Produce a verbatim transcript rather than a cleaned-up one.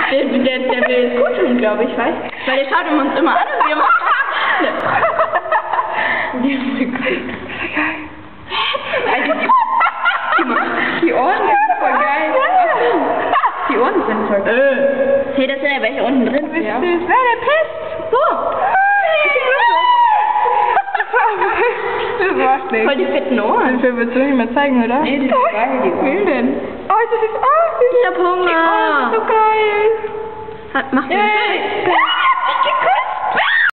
Der, der, der will es gut tun, glaube ich, weißt du? Weil der schaut uns immer an und wir machen. Die, also die, die, die Ohren sind voll geil. Die Ohren sind voll geil. Hey, das sind ja welche unten drin. Wie Ja. süß. Wer der pisst? So. Das war's nicht. Voll die fetten Ohren. Den willst du nicht mehr zeigen, oder? Nee, die sind geil, die Was Ohren. will denn? Oh, ist das ist... Oh, Ich hab Hunger. Oh, so geil. Hat, macht Yay.